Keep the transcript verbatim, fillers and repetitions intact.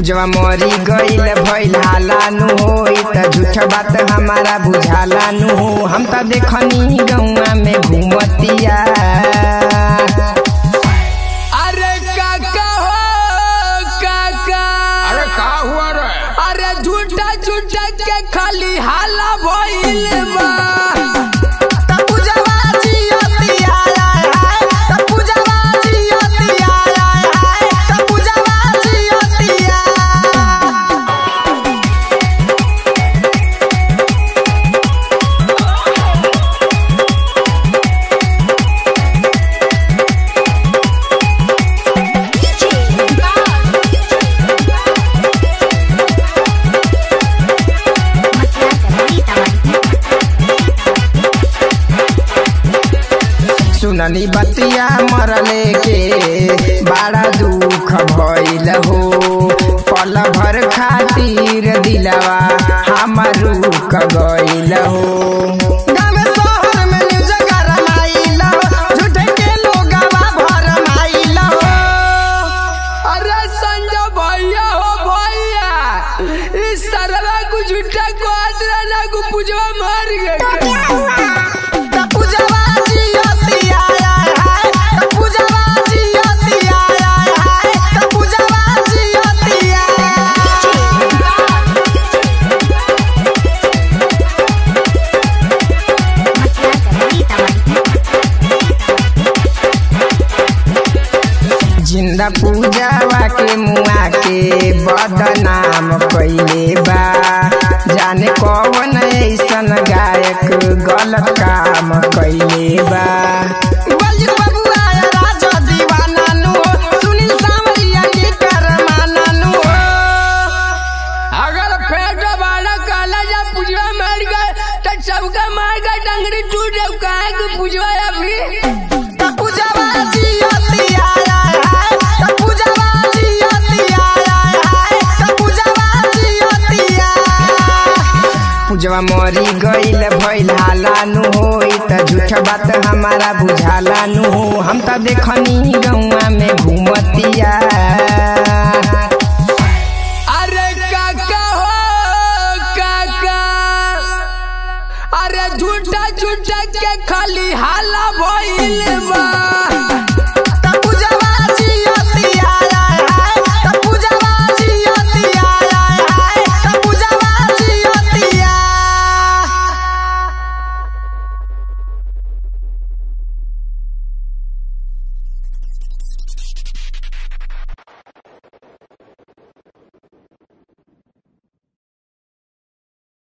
पूजवा मरी गईल भइल हालानु होई त झूठ बात हमारा बुझाला नु हो। हम त देखनी गौवा में घूमतिया। अरे काका हो काका। अरे का हुआ रे? अरे झूठा झूठा के खाली हाला भइल बा। सुननी बतिया मरले के बड़ा दुख भइल हो। पल भर खातिर दिलवा हमर रुक गइल हो। अरे संजय भैया हो भैया, इस सरला को झूठा को आदरा को पूजवा मार गए। जिंदा पूजावा के मुआ के बदनाम कइले बा। जाने कौन ऐसन गायक गलत काम कइले बा। अगर पेट वाला काला जा पूजवा मार गए तो सबका मार गए डंगरी टूट जाओ। काहे को पूजवा अभी पूजवा मरी गईल भइल हालानु होई त झूठ बात हमारा बुझाला नु हो। हम त देखनी गौवा में घूम